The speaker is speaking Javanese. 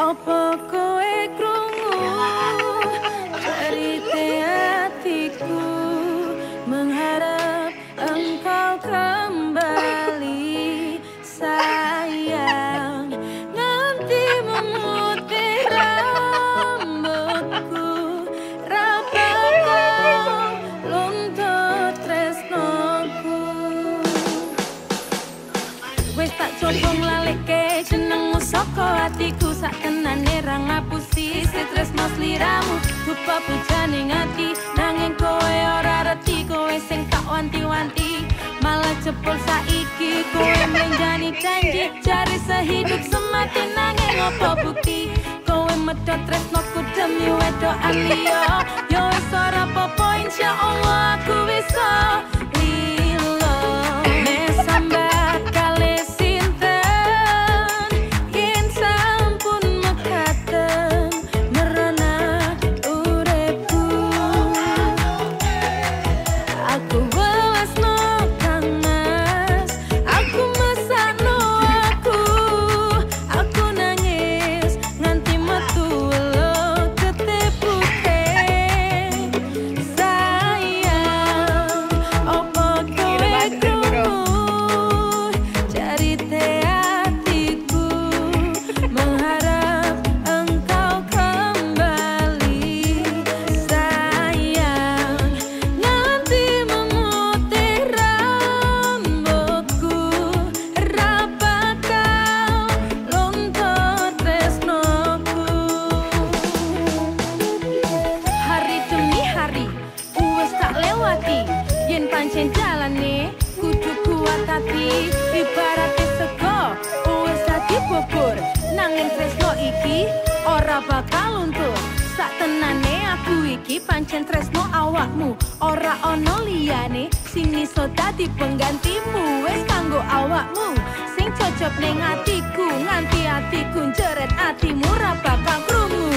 Opo kowe krungu cerita hatiku, mengharap engkau kembali sayang. Nanti memutih rambutku, rapatkan luntur tresnoku. Wes tak coba nglaleke jenengmu saka hatiku, sak tenane ra ngapusi tresno sliramu. Dupa pujaning ati nanging kowe ora reti, kowe sing tak wanti-wanti malah jebol saiki. Kowe menjani janji cari sehidup semati, nanging apa bukti kowe medhot tresnoku demi wedokan liya. Yo wis ora apa-apa, insyaallah aku bisa lilo mesambat kali sinten yen sampun mekaten merana uripku. Aku welasno Kang Mas, aku mesakno aku nangis nganti metu welo ketepute. Sayang, opo kowe krungu cerita hatiku, mengharap engkau kembali sayang. Nanti memutih rambutku, rapatkan luntur tresnoku. Hari demi hari wis tak lewati, yen pancen jalane kudu kuat hati. Ibarat sego wis dadi bubur, nanging tresno iki ora bakal luntur. Sak tenane aku iki pancen tresno awakmu, ora ono liyane sing iso dadi penggantimu. Wis kanggo awakmu sing cocok ning atiku, nganti atiku njeret atimu ra bakal krungu.